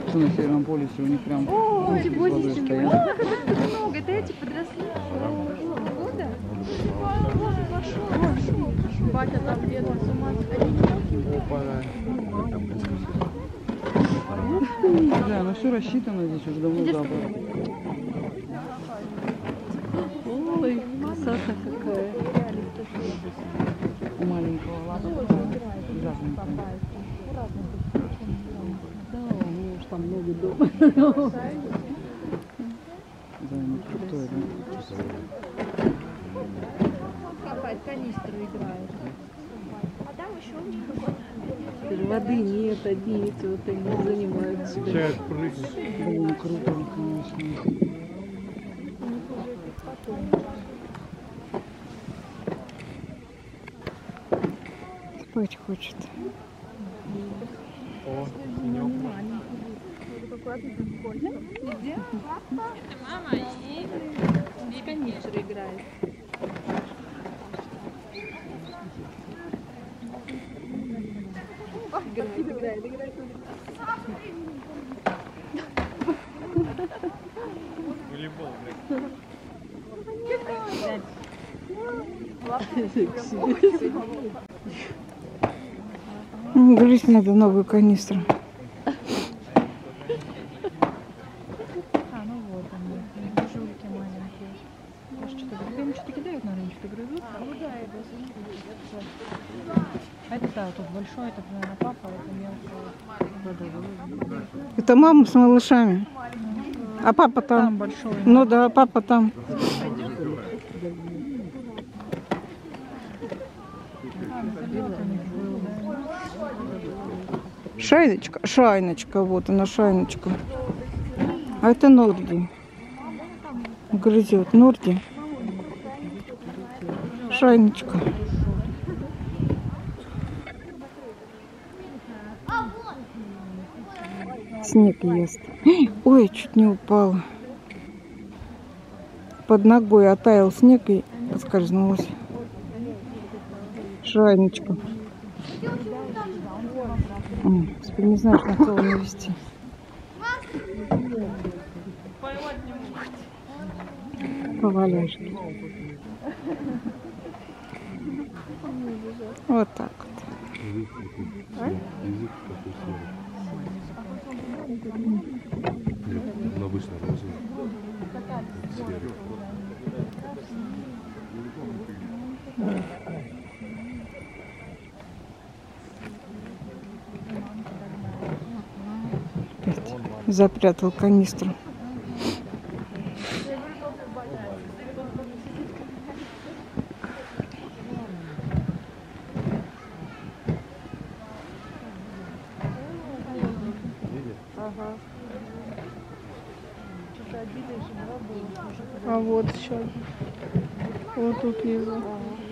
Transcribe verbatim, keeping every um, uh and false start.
Что на Северном полюсе у них прям О, водой стоят. много, это эти подросли. Года? Батя там где-то с ума Да, ну все рассчитано здесь уже давно забрали. Ой, красота какая. У маленького лада грязненькая. Да, уж там много дома. Да, ну крутой, да? Копать канистру играют. А там еще очень воды нет, одни эти вот они занимаются. Блин, круто, конечно. Спать хочет. О, Где? Это мама и в канистру играет. Играет, играет, играет. волейбол, Грызть надо новую канистру. А, ну вот они, жульки маленькие. Я что-то говорю, они что-то кидают, наверное, что-то грызут. А это да, тут большой, это, наверное, папа, а это мелкая. Это мама с малышами. А папа там? Там большой. Ну да, папа там. Шайночка, шайночка, вот она, шайночка. А это Норди. Грызет. Норди. Шайночка. Снег ест. Ой, чуть не упала. Под ногой оттаял снег и поскользнулась. Шайночка. Теперь не знаю, что на кого навести. Поваляшки. Вот так вот. Он обычно розовый. Серый. Опять запрятал канистру. Ага. А вот еще. Вот тут внизу.